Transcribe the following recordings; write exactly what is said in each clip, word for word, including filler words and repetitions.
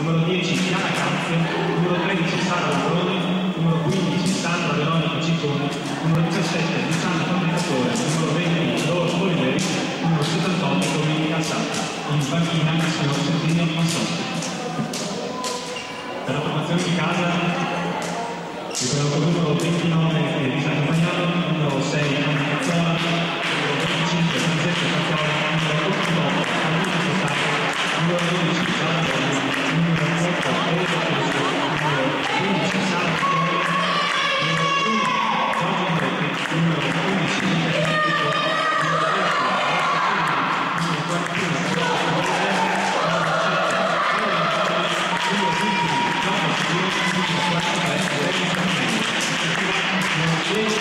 numero dieci Chiara Canzio, numero tredici Sara Labroni, numero quindici Sandra Veronica Cicconi, numero diciassette Luciana Fabbricatore, numero venti Loro Oliveri, numero settantotto Domenica Sacca, in panchina il signor Serginio Massotti. Per la formazione di casa, ricordo numero ventinove Elisabetta Magnano, numero sei Anna Cazzola, numero venticinque Francesco Cazzola, numero ottantotto Anita Sostato, numero dodici Sara Belli, numero otto Erika Cristo, numero quindici Sara Fiori, numero uno Giorgio Andretti, numero undici Michele Petito, numero venti Rasta Quindi, numero quarantuno numero sette numero quindici Giorgio Sicuro, numero quarantatré Regis Carmelli, numero dieci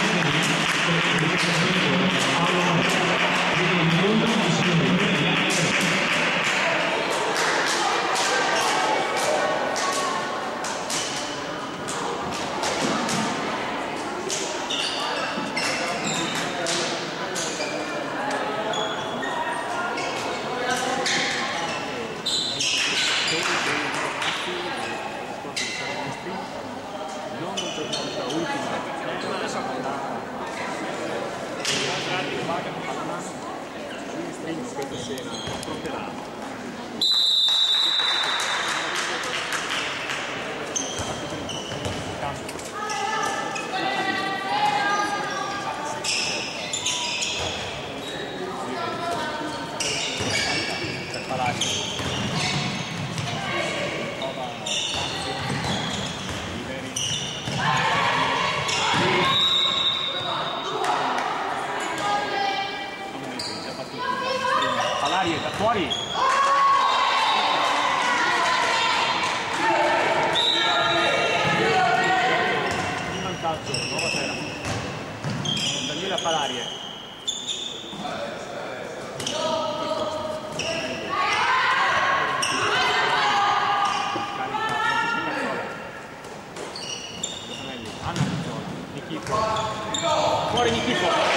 Paolo Maestro, numero undici il signore Maria Teresa. Fuori! Prima il calcio, nuova terra. Daniela Palarie. Anna Cazzola. Nichifo. Fuori Nichifo.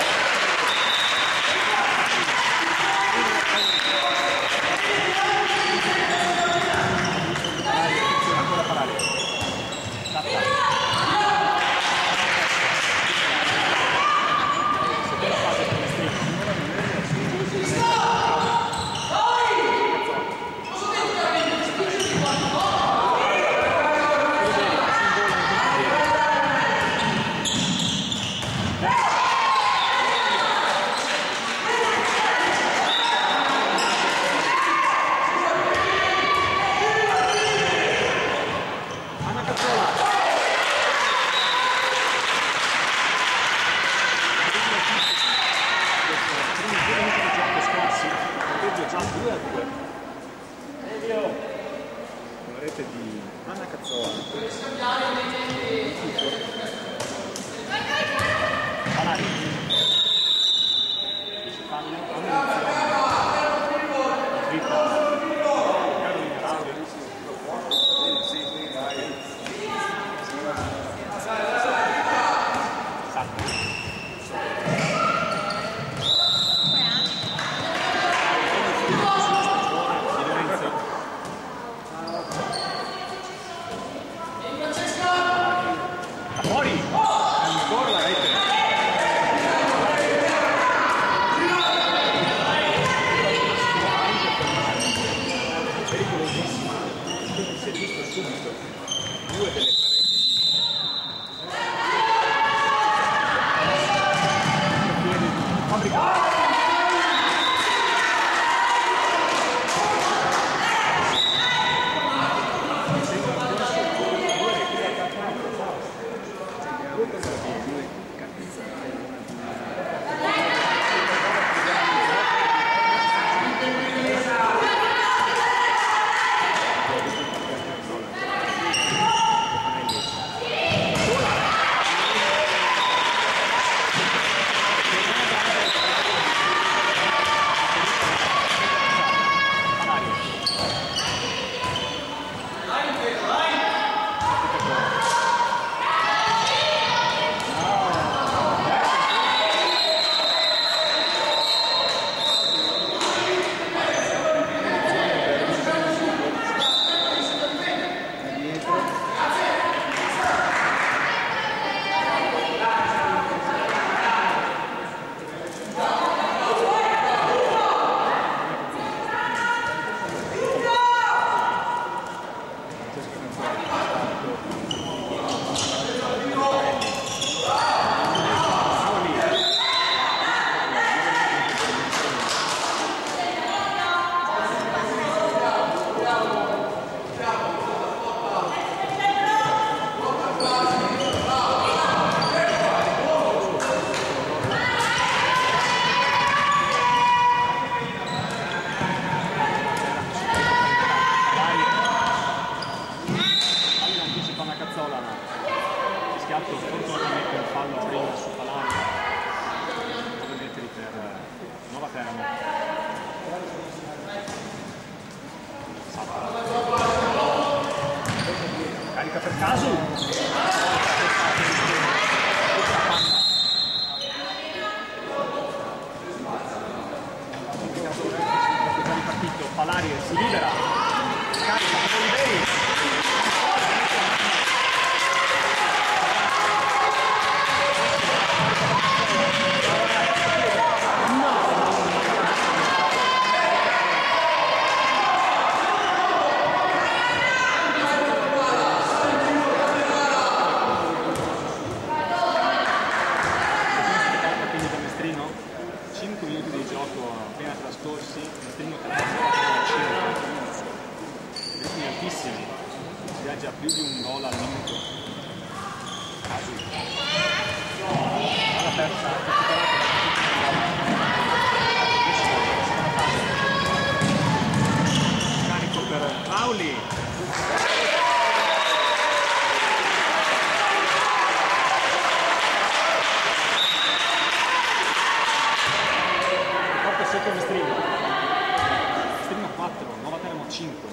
Una rete di Anna Cazzola. fatto fortunatamente un fallo prima su Palari, due metri per Nova Teramo. Carica per Casu. Palari si libera, carica per Oliveri. cinque minuti di gioco appena trascorsi, Mestrino ritmi altissimi, si viaggia più di un gol al minuto. Casu. Alla terza, carico per Pauli. Sotto Mestrino. Mestrino quattro, Nova Teramo cinque.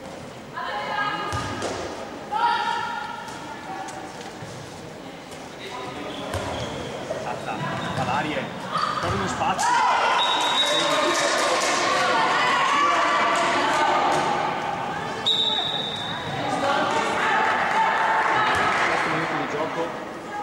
Salta, Palarie, torna uno spazio. quattro minuti di gioco.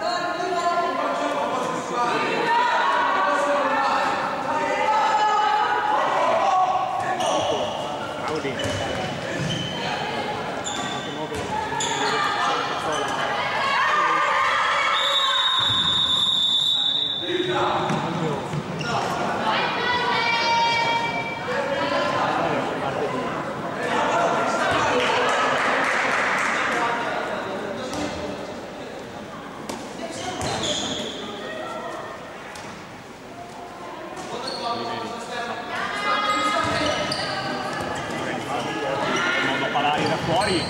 Palari da fuori.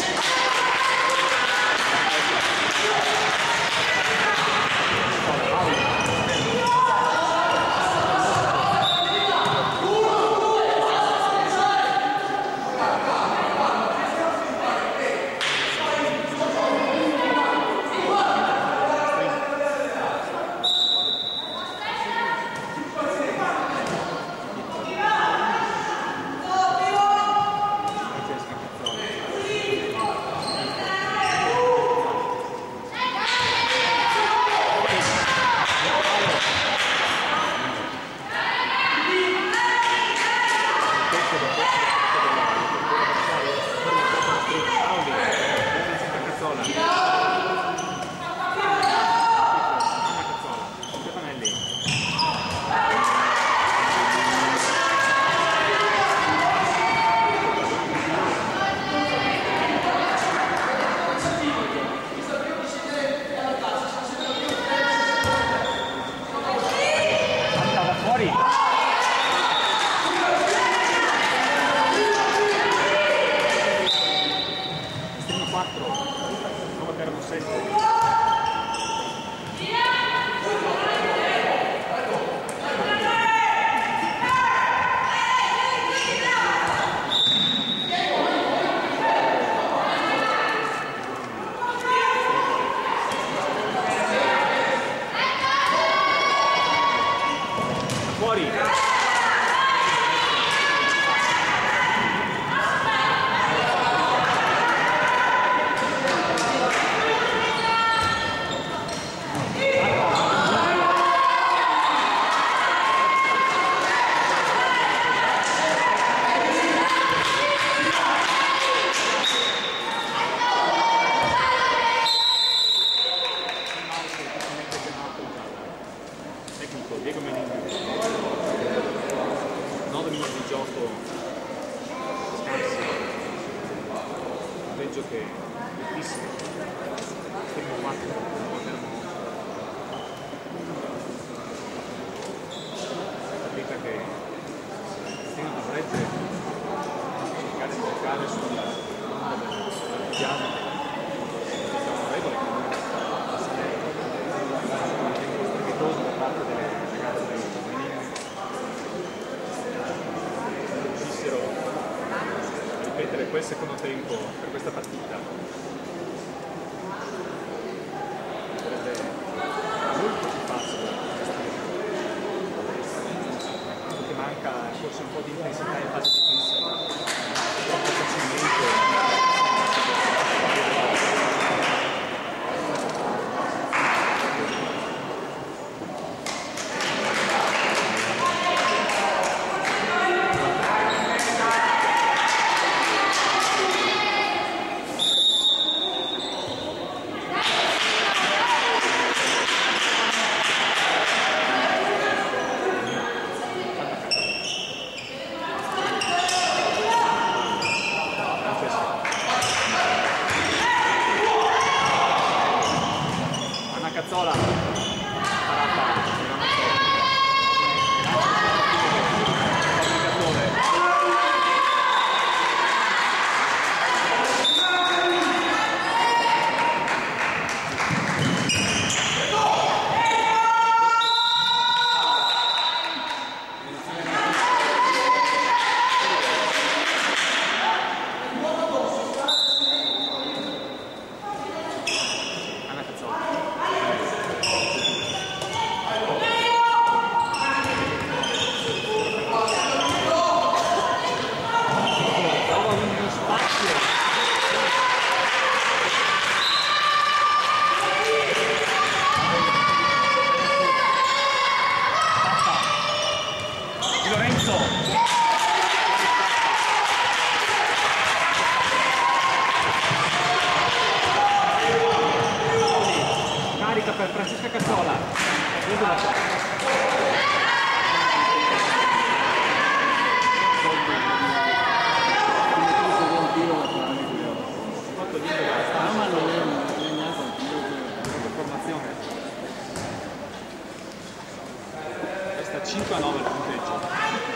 Peggio che altissimo. Primo quattro, capita che Stino dovrebbe cercare di giocare sul numero del piano, favorevole comunque. secondo tempo per questa partita. Sarebbe molto più facile, perché manca forse un po' di intensità in fase difensiva, troppo facilmente. Cazzola parata carica per Francesca Cazzola. Questa cinque a nove il punteggio.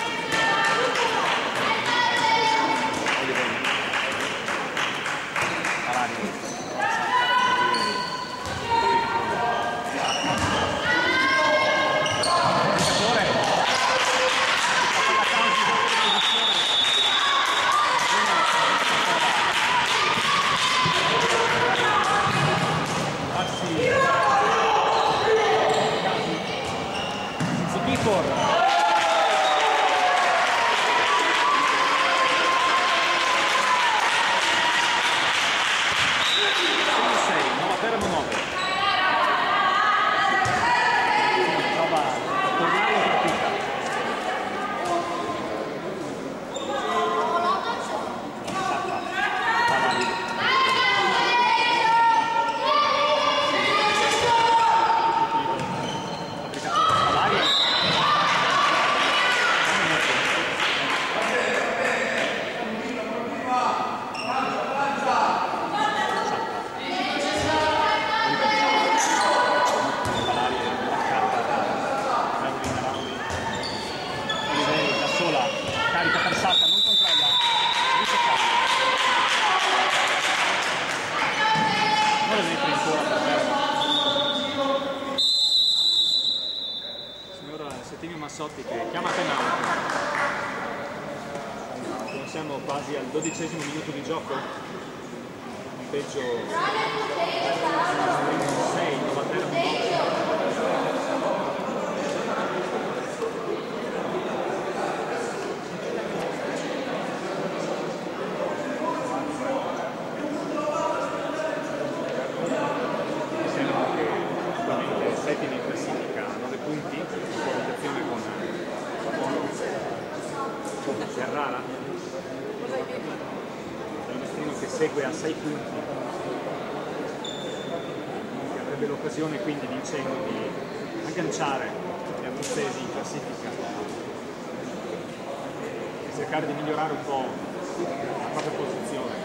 Carica per Sacca, non controlla, nove metri ancora per terra. Signora Settimio Massotti che chiama penale. Siamo quasi al dodicesimo minuto di gioco, peggio sei, Novatera nove. Settimi in classifica, nove punti, in qualificazione con Ferrara, Agostino che segue a sei punti, che avrebbe l'occasione quindi vincendo di agganciare gli abruzzesi in classifica e cercare di migliorare un po' la propria posizione.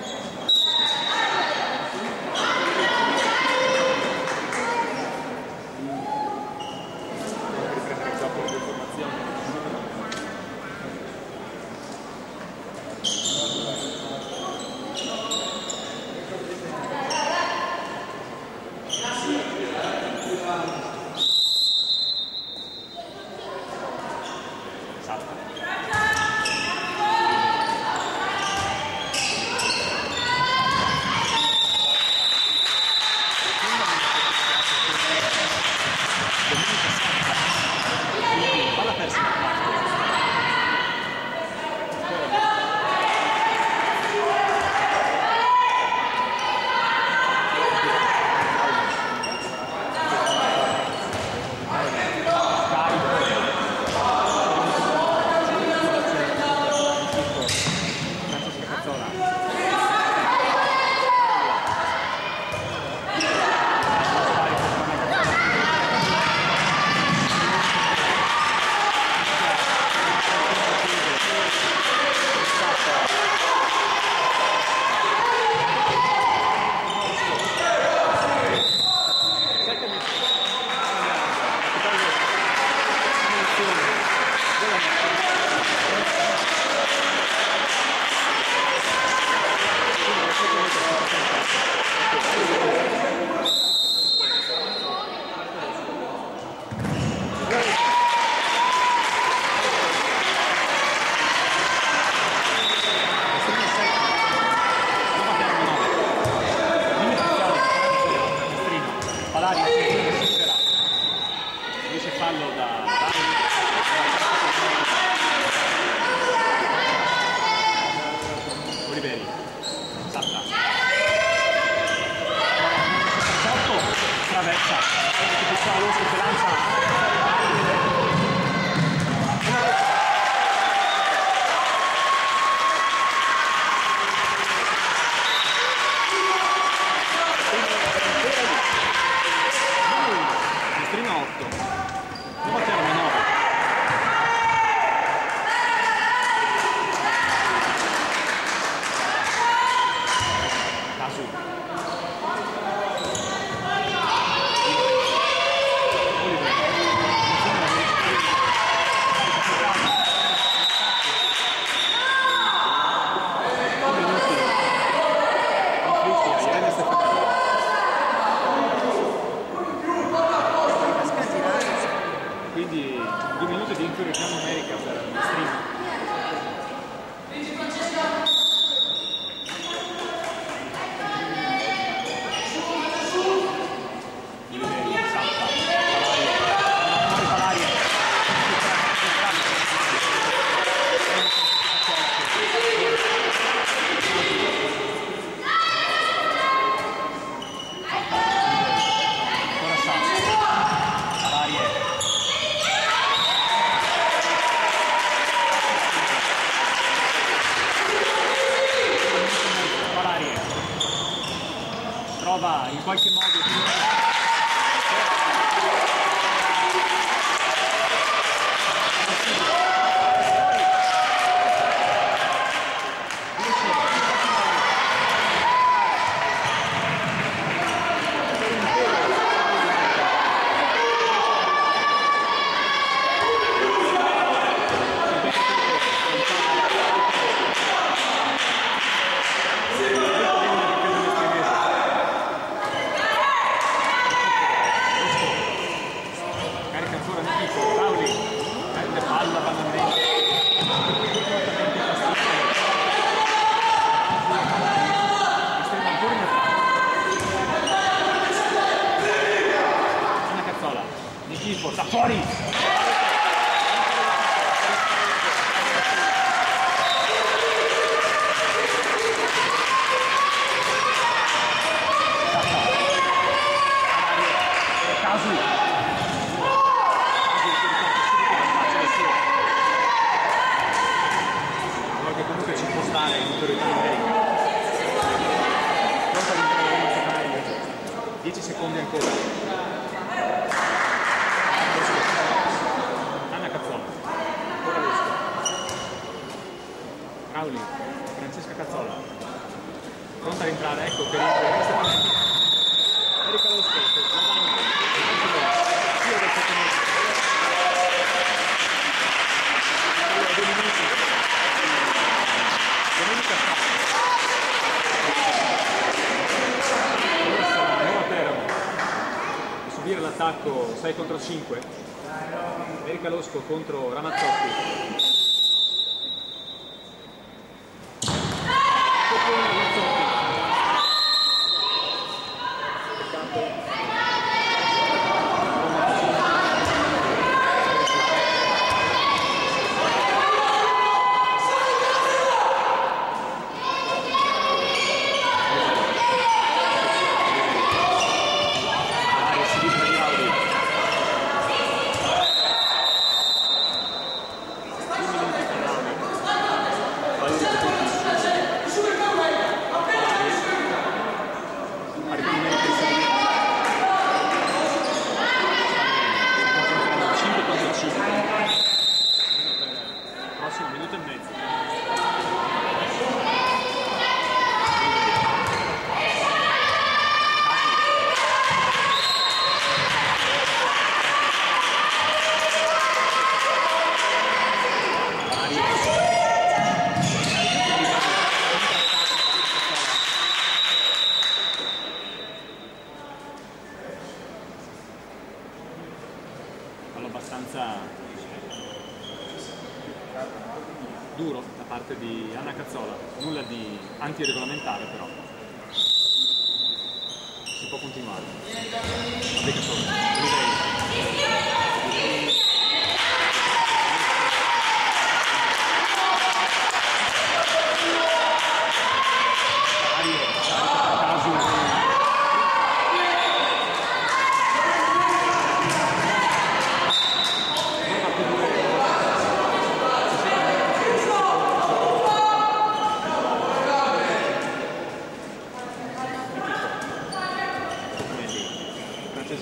Alonso che lancia in qualche modo sta fuori! Comunque ci può stare in autorità numerica. Pronta l'intervento dieci secondi ancora. Anna Cazzola, ancora Losco. Rauli, Francesca Cazzola. Pronta a rientrare, ecco per il Erika Losco, Giro del sette metri. Due minuti. Domenica Nuova Teramo a subire l'attacco sei contro cinque. Erika Losco contro Ramazzotti. Abbastanza duro da parte di Anna Cazzola, nulla di antiregolamentare, però si può continuare. Vabbè che sono,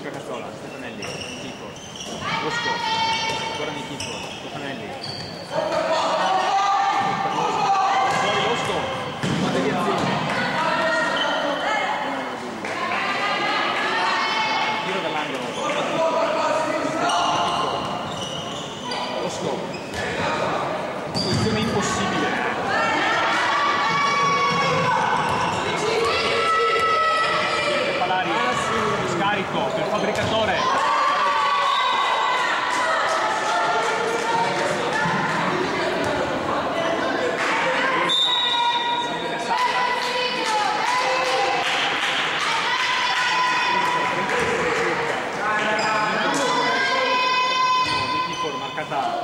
Luca Cazzola, Stefanelli, Nichifo, Rosco, ancora Nichifo, Stefanelli, fuori Rosco, fa deviazione, tiro dall'angolo, Rosco, posizione impossibile. Scarico per Fabbricatore. Marcata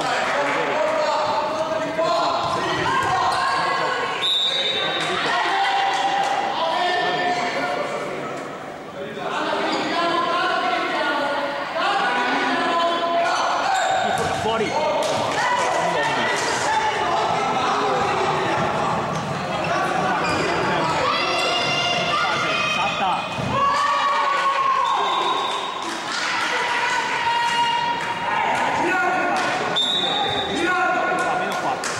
fuori. Satta. Meno quattro.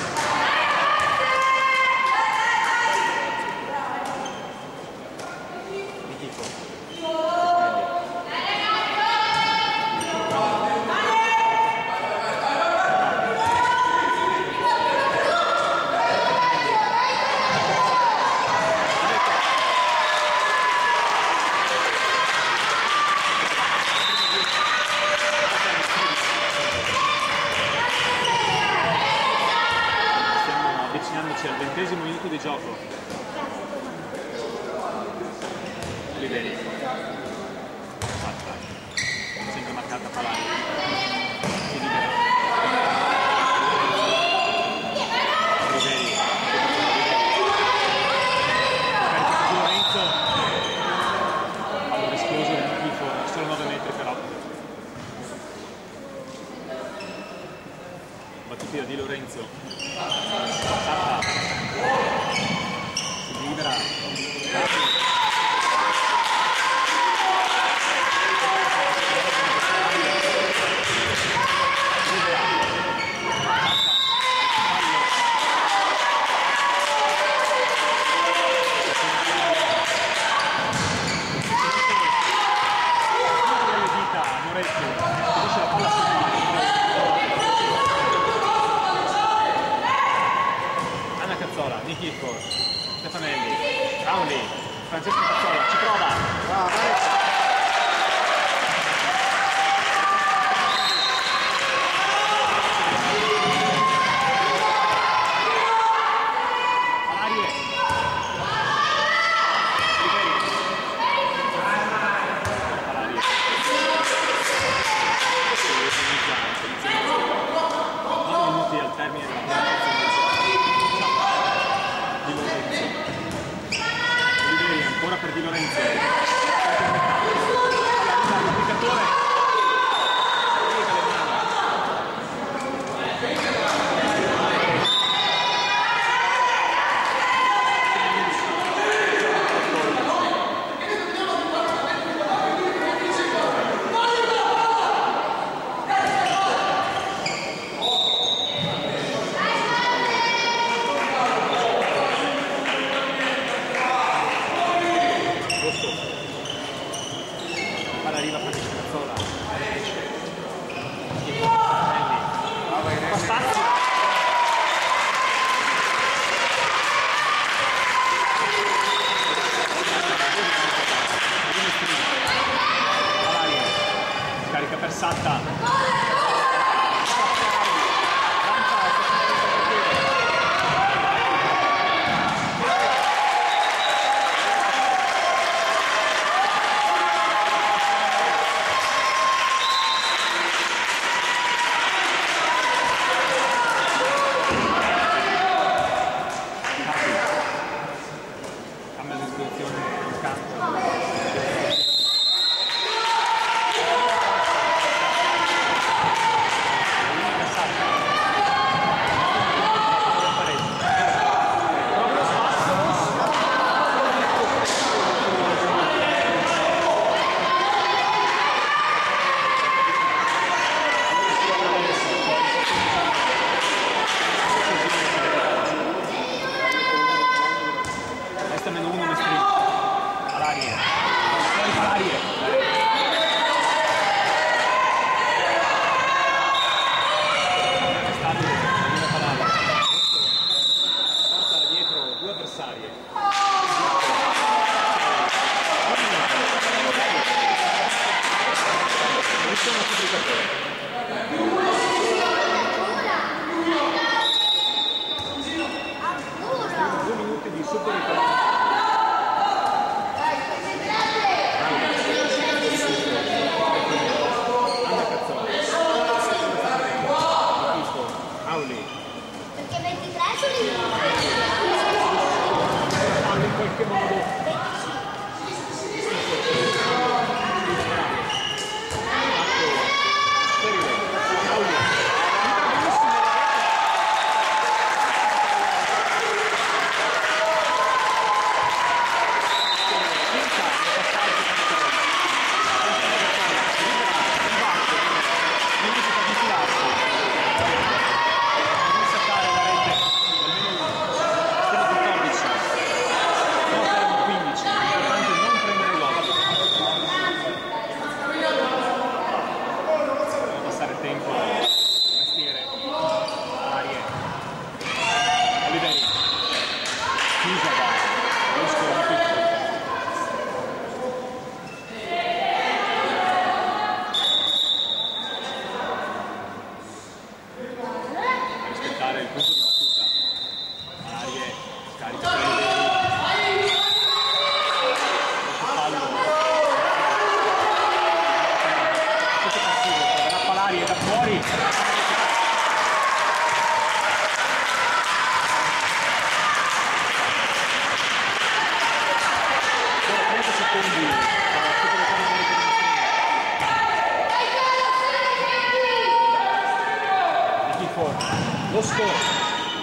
Al ventesimo minuto di gioco. Oliveri. Fatta. Sempre marcata Palari. Si libera. Oliveri. Carica su Lorenzo. Allora esploso del tifo, solo nove metri però. Battutina di Lorenzo. Fatta. Si libera. Nichifo, Stefanelli, Rauli, Francesco Cazzola, ci prova! Ah, Arie, nove minuti al termine della prima Di Lorenzo. Oliveri ancora per Di Lorenzo. L'applicatore. Arriva Francesco Cazzola. Spazio. Scarica per Satta. secondi alla Supercoppa America di Tifo, lo score.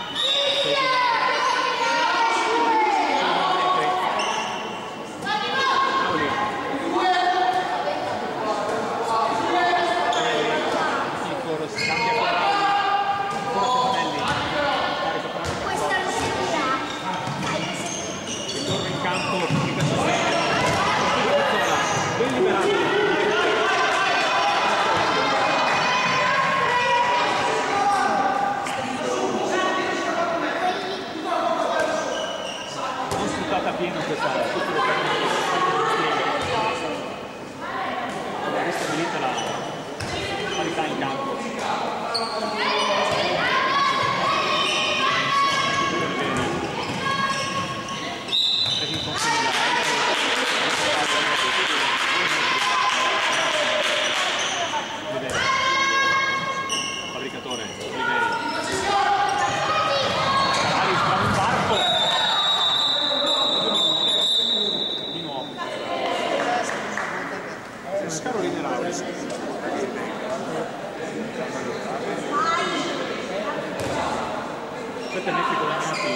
Pieno questa ristabilita la qualità in campo. Fabbricatore Oliveri. Aris fa un varco. Carolina Raulis. Sette metri guadagnati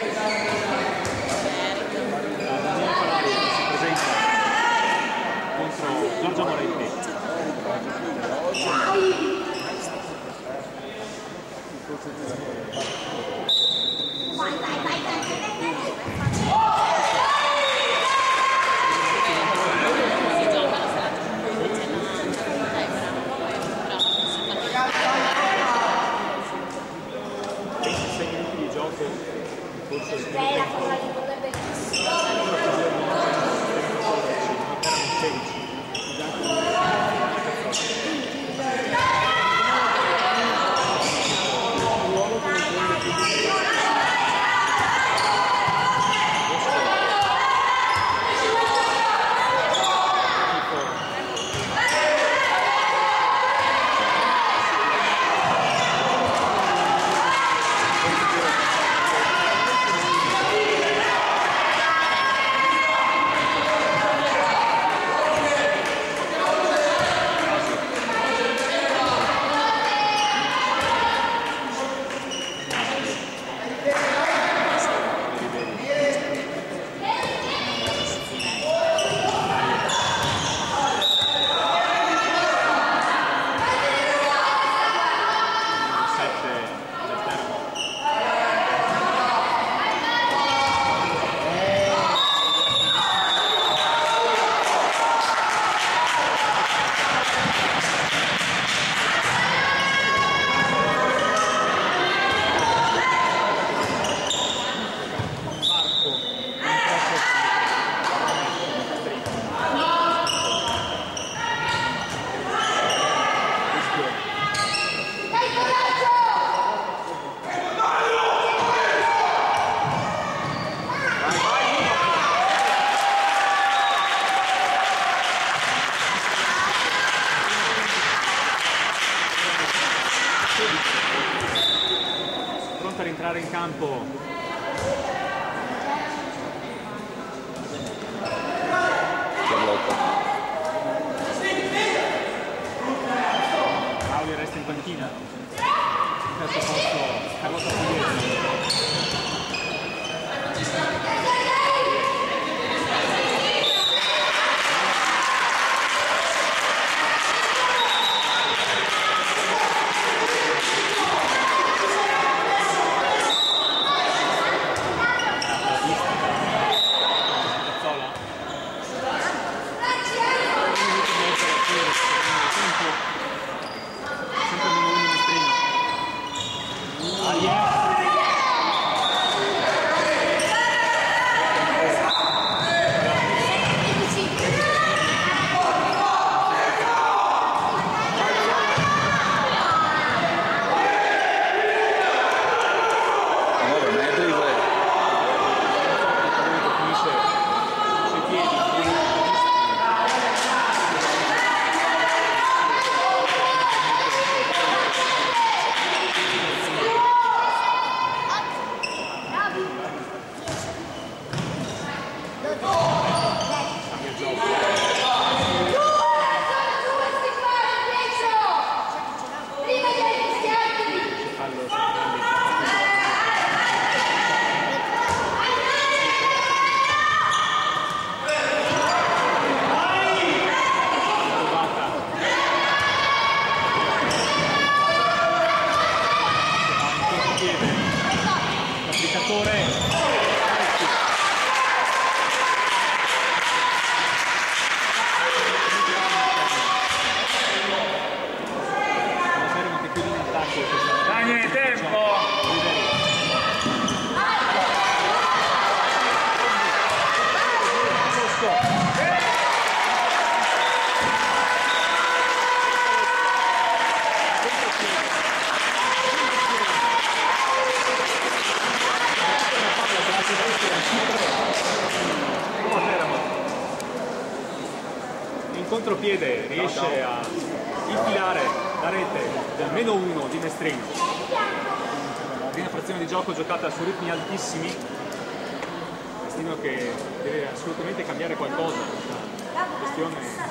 da Daniele Palari che si presenta contro Giorgio Moretti. Pronta a rientrare in campo Paoli, resta in panchina. In terzo posto Carlotta Pugliese. contropiede riesce a infilare la rete del meno uno di Mestrino. Prima frazione di gioco giocata su ritmi altissimi. Mestrino che deve assolutamente cambiare qualcosa. La questione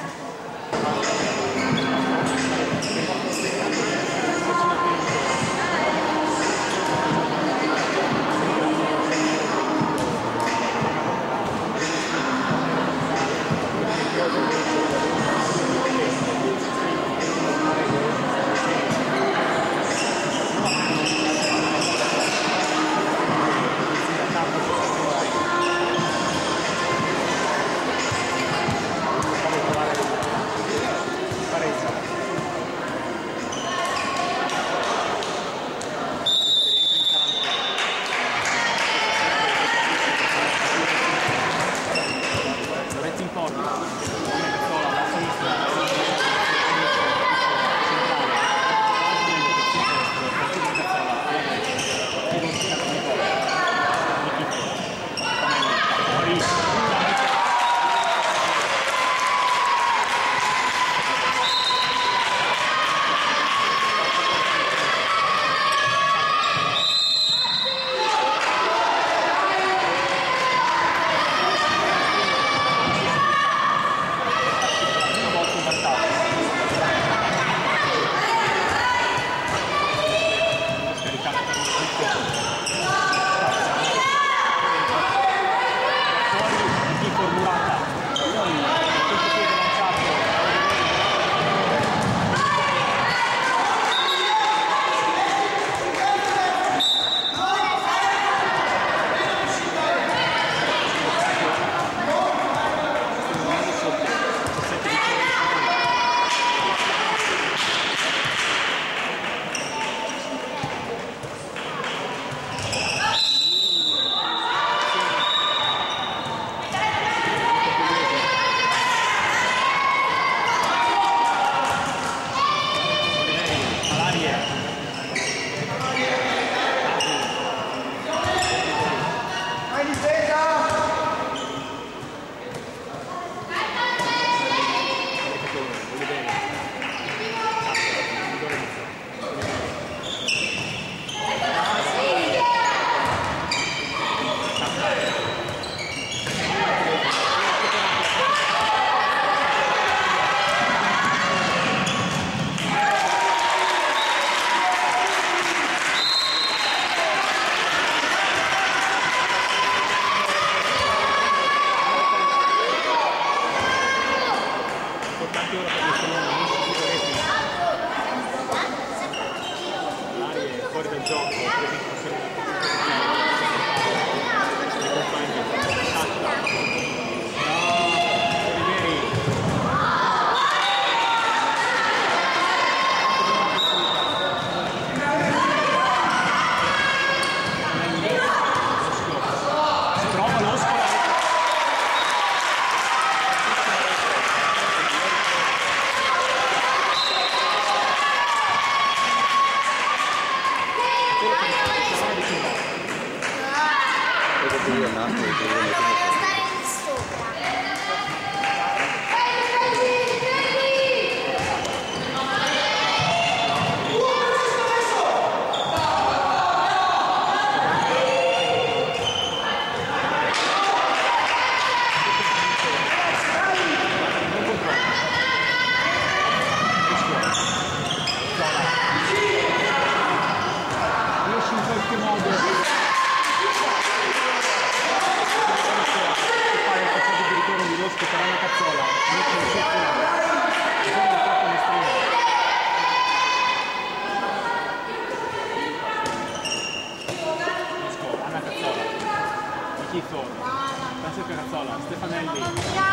Francesco Cazzola, Stefanelli.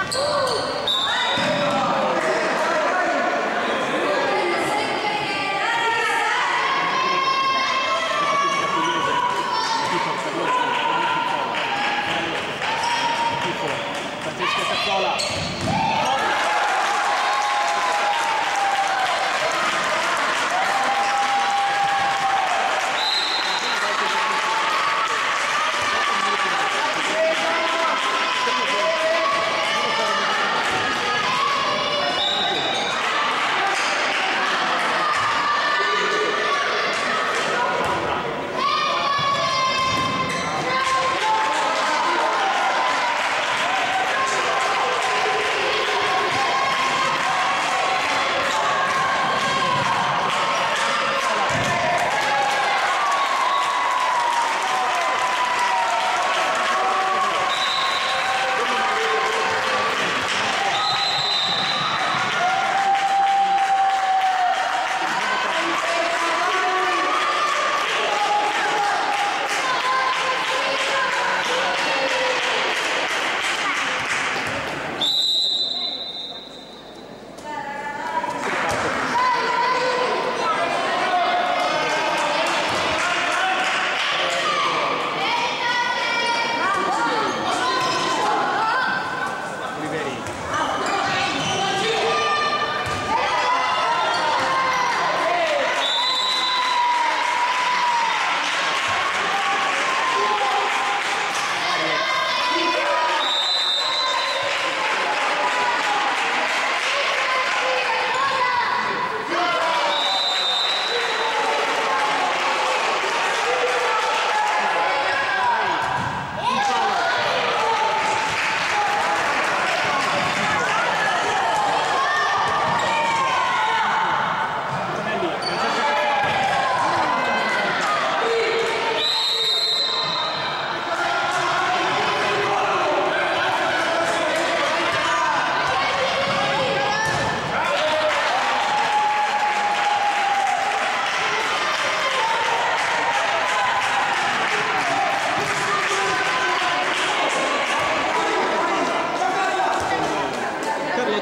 Francesco Cazzola.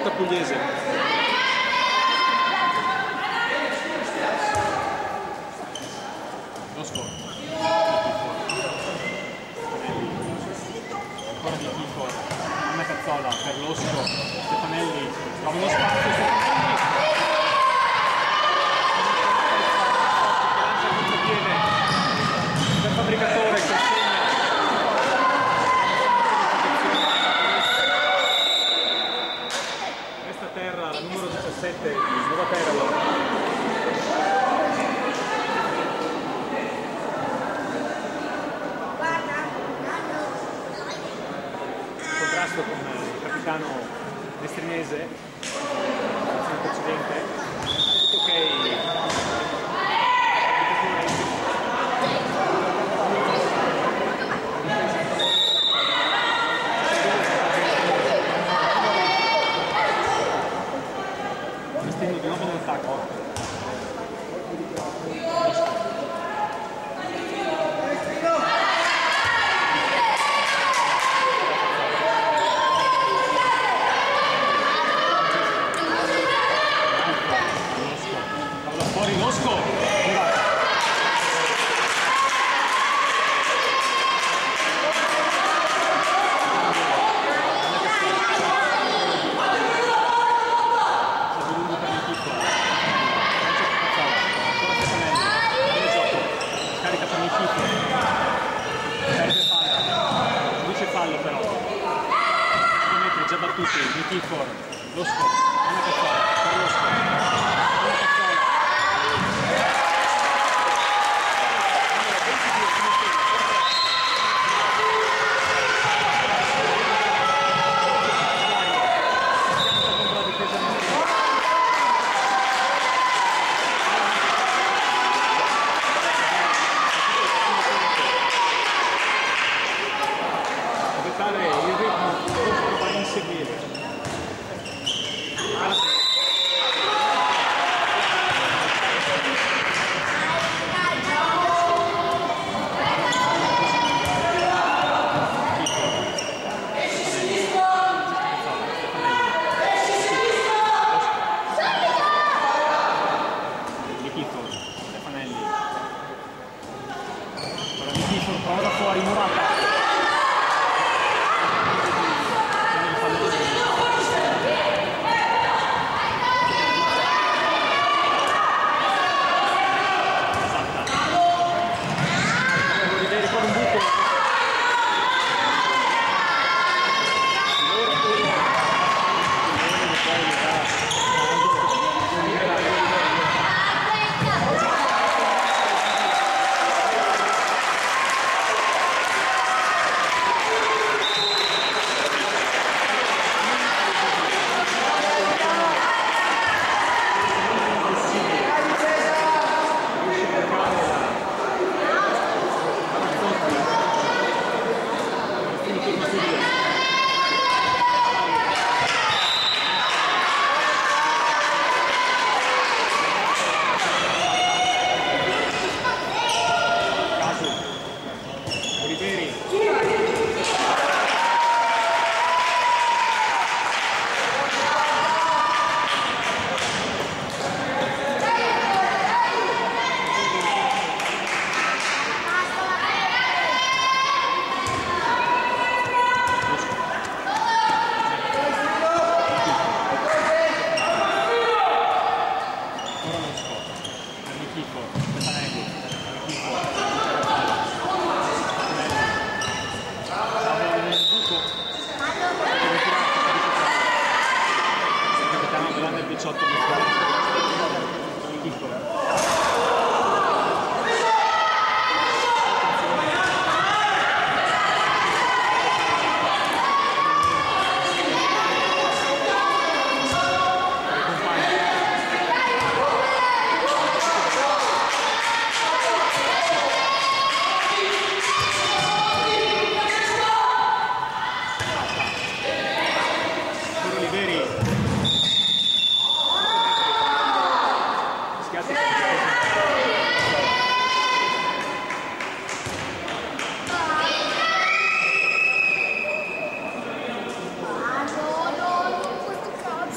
Falta pugliese. Losco. Ancora di Tifo. Una cazzola per Losco. Stefanelli. Trova uno spazio. Stefanelli. Per Fabbricatore che segna. Resta a terra la numero diciassette di Nuova Terra. Contrasto con il capitano mestrinese, l'azione precedente. Tutto ok. Mestrini di nuovo nell'attacco. Fuori Losco. Scarica per il tifo. Serve fallo. Dice fallo però. cinque metri già battuti. Il tifo. Losco. Una cazzola. Per Losco. Una cazzola. Il ritmo va a inseguire.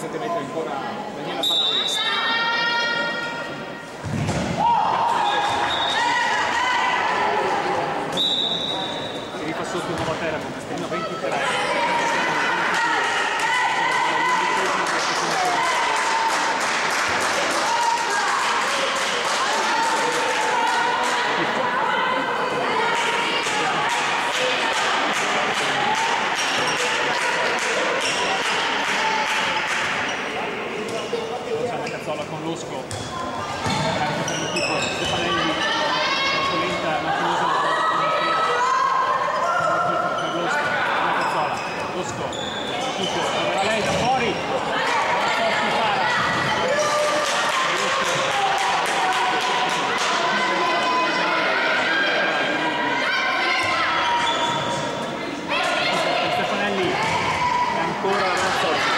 sette metri ancora Daniela Palani. Si rifà sotto nuova terra con Mestrino ventitré. Con l'Osco, carica per l'equipo Stefanelli, molto lenta, macchinosa, per l'Osco, una cazzola, l'Osco, l'equipo, troverà lei da fuori, forti para, Stefanelli è ancora una sorta.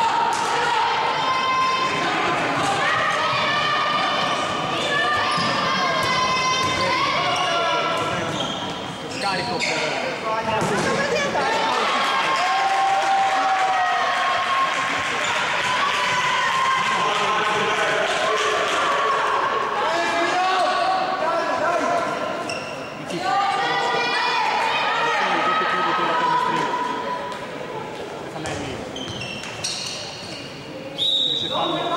Carico per Stefanelli finisce fallo.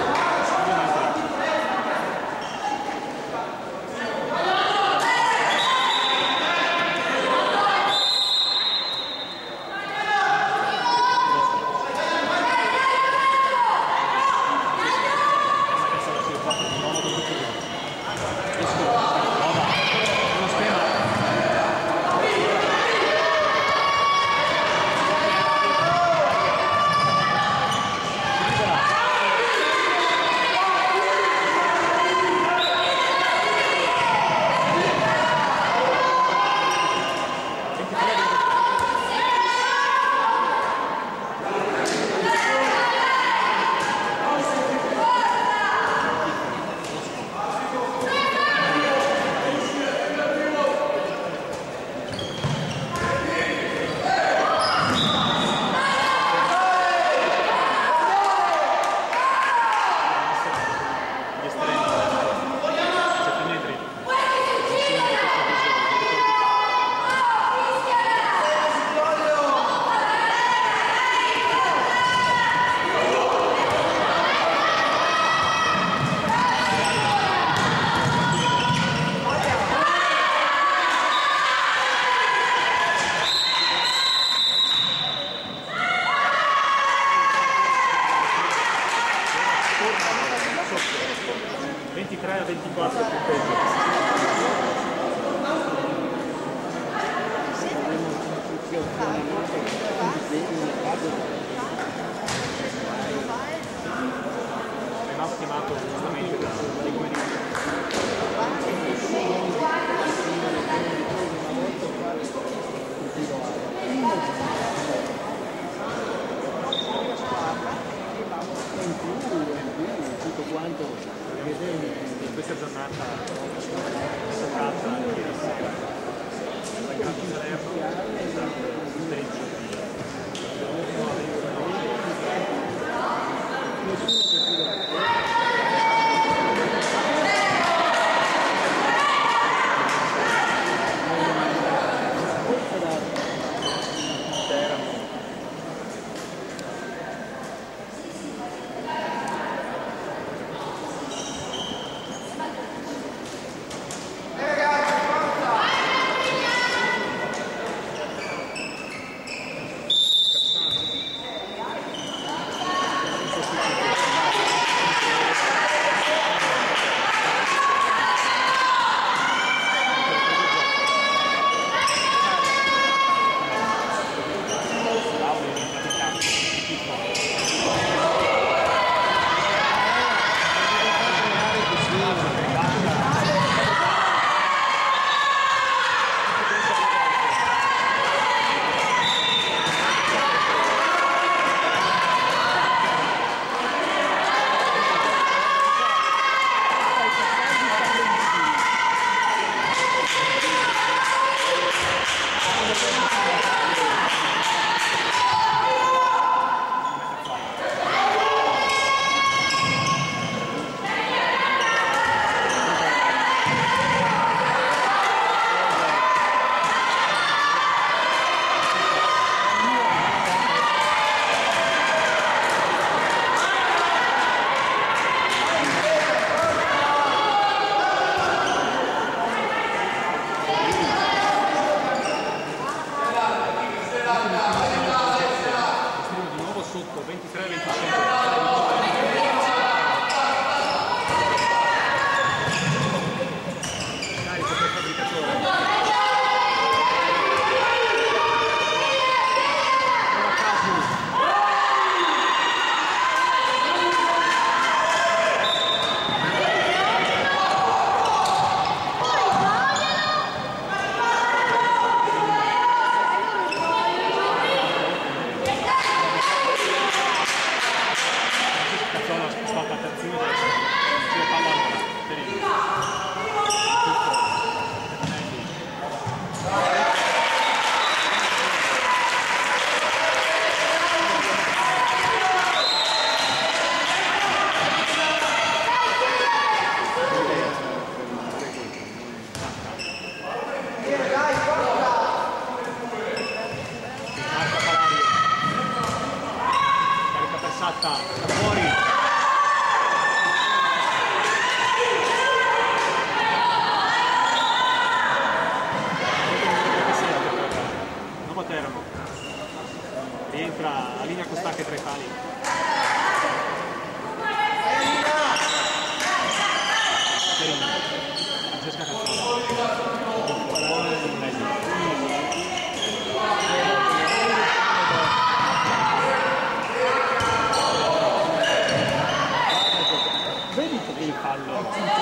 ventitré a ventiquattro punteggio. È chiamato giustamente da Ligomeni. Tutto quanto in questa giornata giocata ieri sera la Gran Salerno è stato un punteggio sotto ventitré a venticinque. Carico per Fabbricatore. Rientra a linea con stacche tra i pali. Francesca Cazzola. Vedi che il fallo.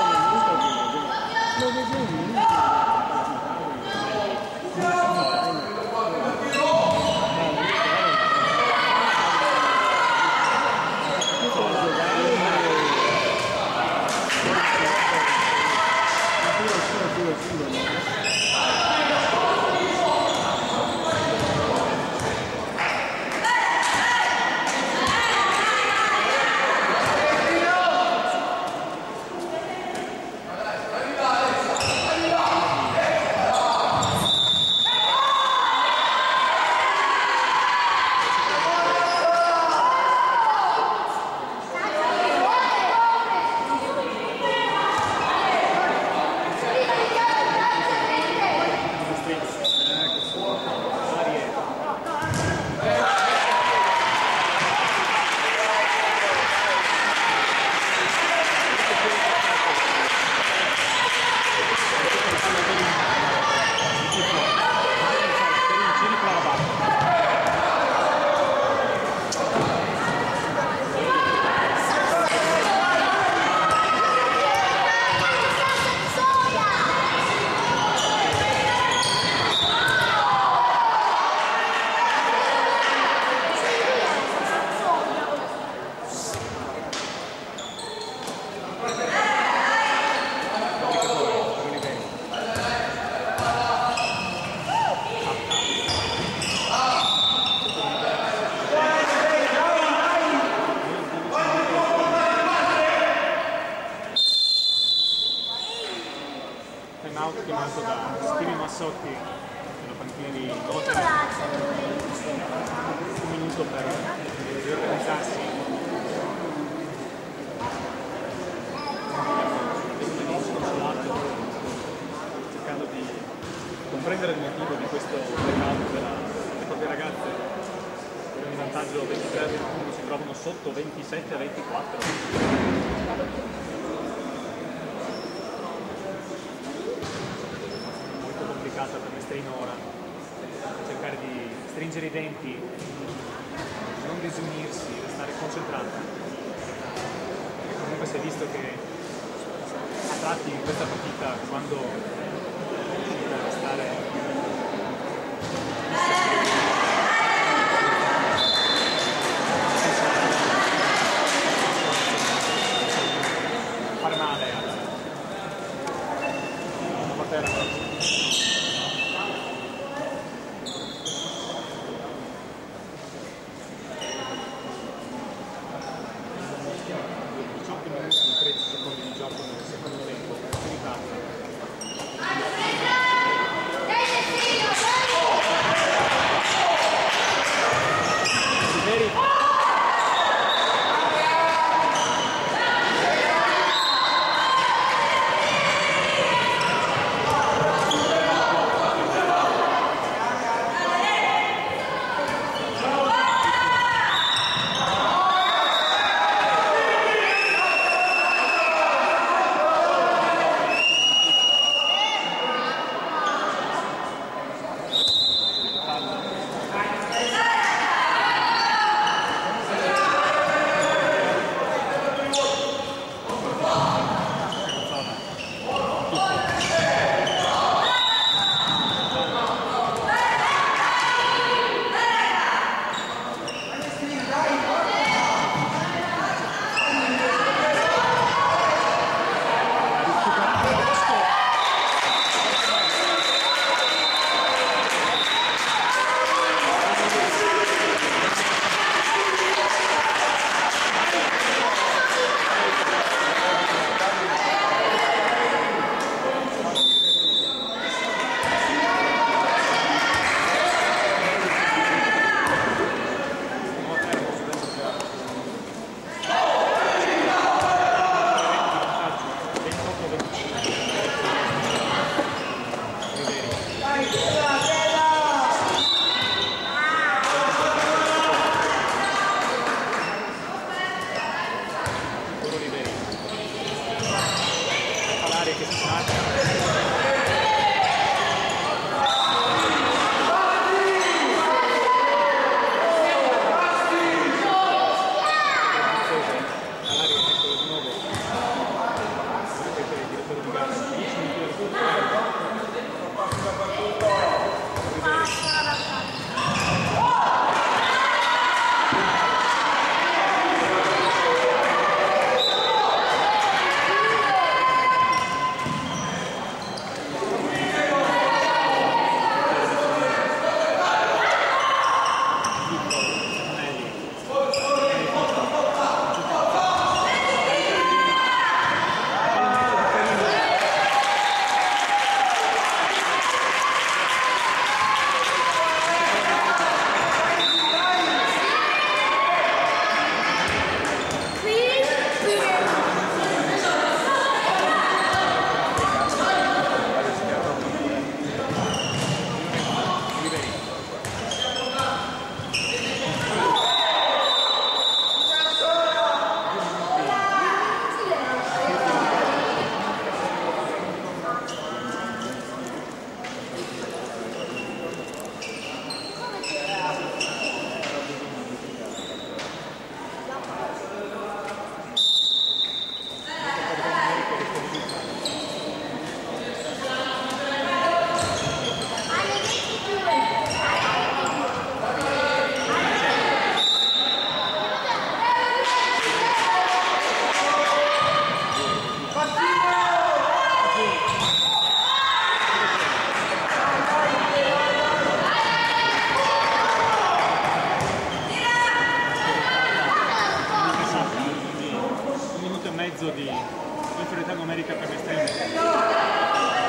Out chiamato da Stevie Massotti nella panchina di Nota, un minuto per riorganizzarsi, cercando di comprendere il motivo di questo blackout delle proprie ragazze. Per un vantaggio ventitré a ventuno si trovano sotto ventisette a ventiquattro. Per Mestrino ora cercare di stringere i denti, non disunirsi, restare concentrati, e comunque si è visto che a tratti in questa partita, quando riuscite a restare fare male alla portera. tredici secondi di gioco nel secondo tempo, si riparte. mezzo di inferiorità numerica per Mestrino.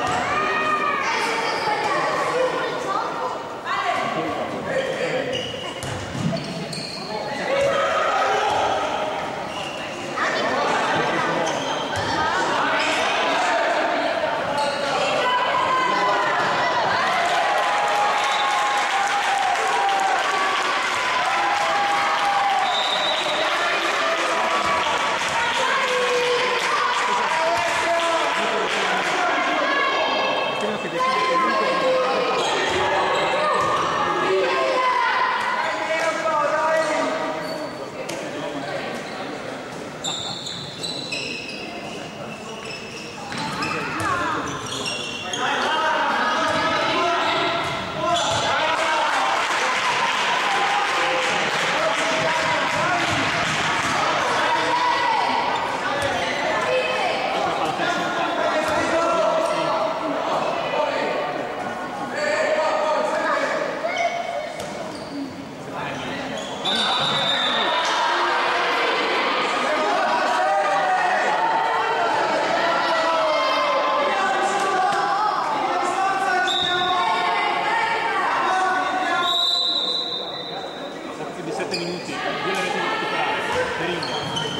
sette minuti, due la rete da recuperare, Perigno.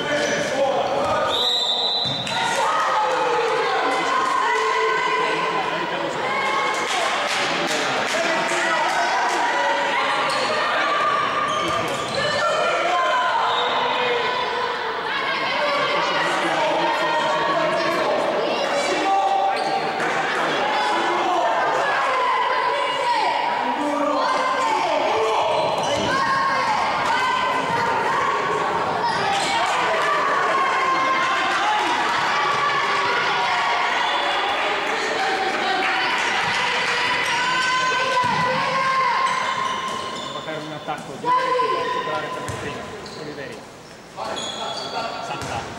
Attacco, due reti da recuperare per Mestrino, Oliveri, Santa.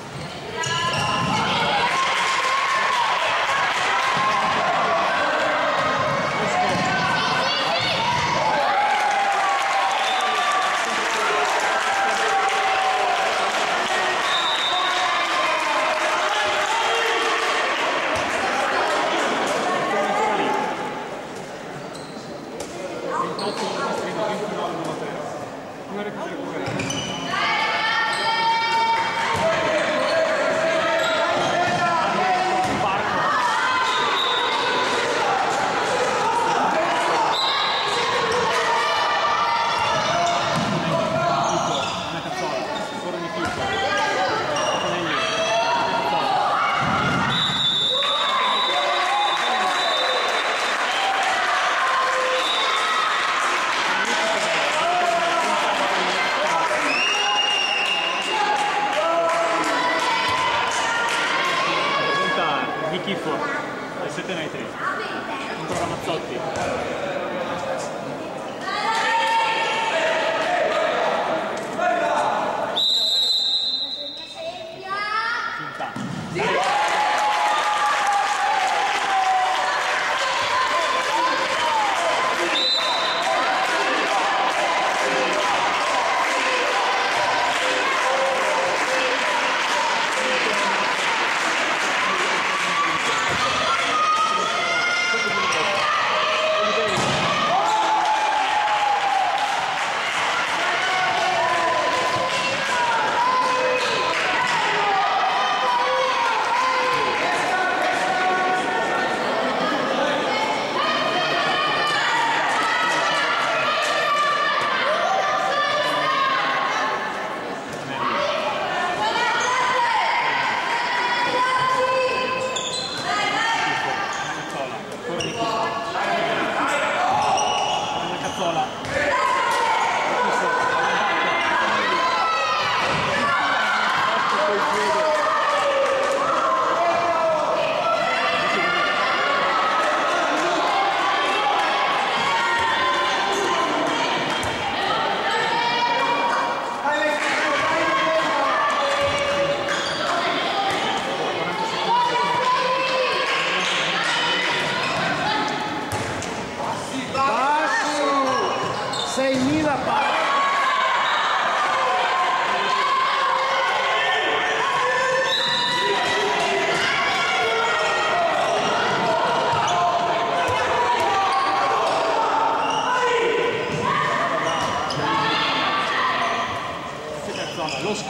Schifo, ai sette metri, contro Ramazzotti. Finta. Thank you. Mosco.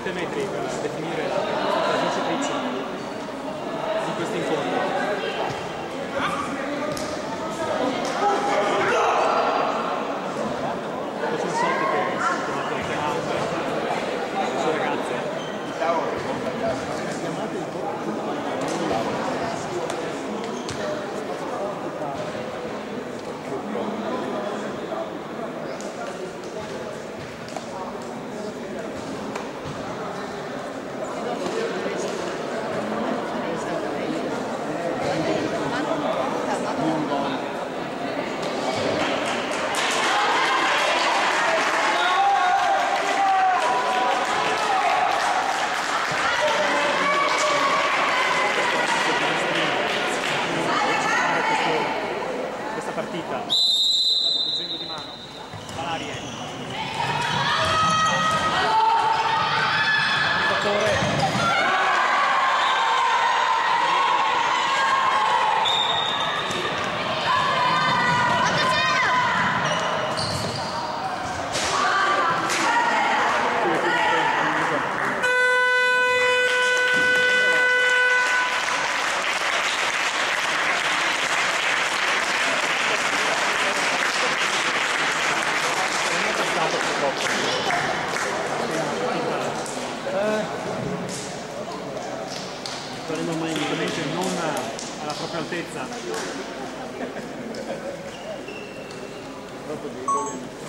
sette metri per definire la, la vincitrice di questo incontro. Sono soldi che sono chiamate le chiamate, le sue ragazze. Partita sta sfuggendo di mano Valarie assolutamente non alla propria altezza.